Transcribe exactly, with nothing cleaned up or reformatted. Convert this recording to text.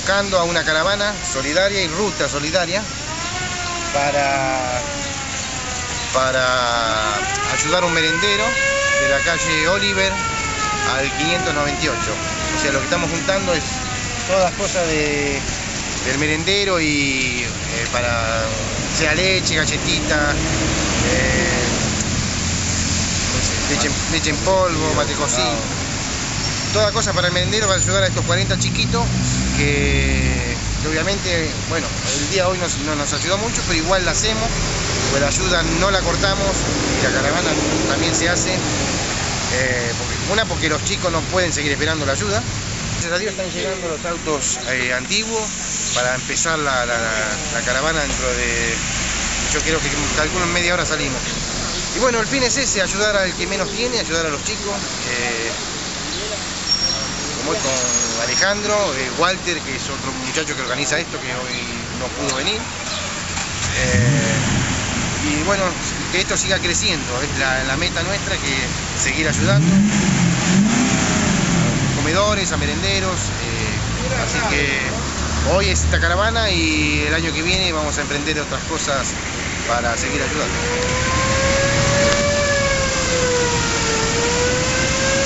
convocando a una caravana solidaria y ruta solidaria para, para ayudar a un merendero de la calle Oliver al quinientos noventa y ocho. O sea, lo que estamos juntando es todas las cosas de, del merendero y eh, para, sea leche, galletita, eh, leche, leche en polvo, mate cocido, toda cosa para el merendero, para ayudar a estos cuarenta chiquitos que, que obviamente, bueno, el día de hoy nos, no nos ayudó mucho, pero igual la hacemos, pues la ayuda no la cortamos y la caravana también se hace. Eh, porque, una, porque los chicos no pueden seguir esperando la ayuda. Gracias a Dios están llegando los autos eh, antiguos para empezar la, la, la caravana dentro de, yo creo que calculo en media hora salimos. Y bueno, el fin es ese, ayudar al que menos tiene, ayudar a los chicos, eh, como es con Alejandro, eh, Walter, que es otro muchacho que organiza esto, que hoy no pudo venir. Eh, y bueno, que esto siga creciendo, es la, la meta nuestra, que seguir ayudando a comedores, a merenderos, eh, así que hoy es esta caravana y el año que viene vamos a emprender otras cosas para seguir ayudando.